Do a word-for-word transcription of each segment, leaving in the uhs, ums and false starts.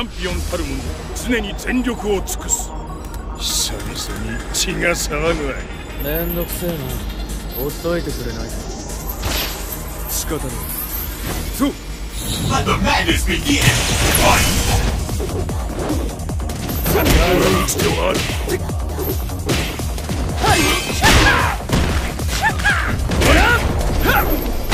ャンピオンたる者常に全力を尽くす。久々に血が騒ぐわい。 めんどくせえな。ほっといてくれないか。仕方ない。そう。 Let the madness begin! やる必要ある。はい、シャッター！シャッター！ほら！はっ！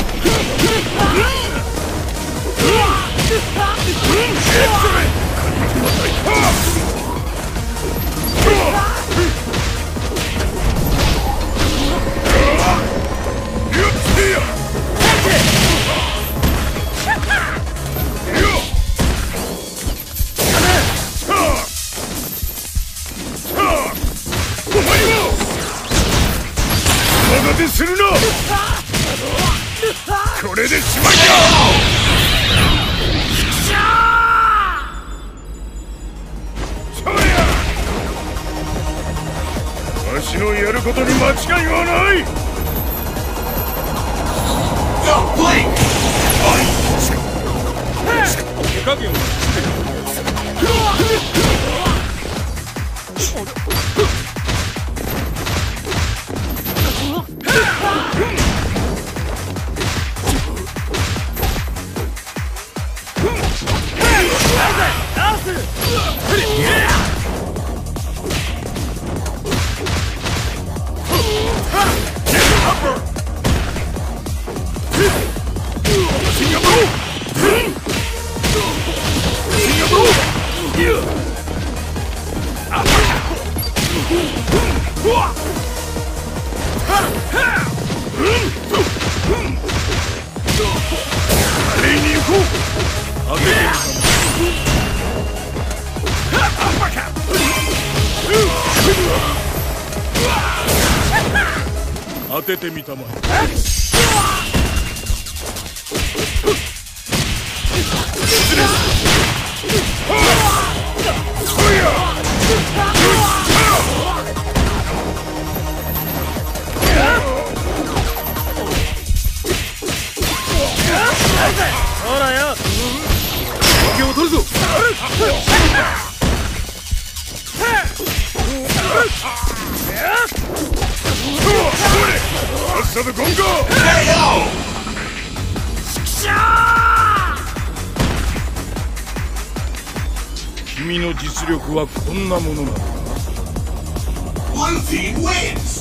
するな。これでしまいだ。そうや。わしのやることに間違いはない。手加減はしてる。当ててみたまえ。ほらよ、受けを取るぞ。さっさとゴンゴー。君の実力はこんなものなのか。Blue team wins!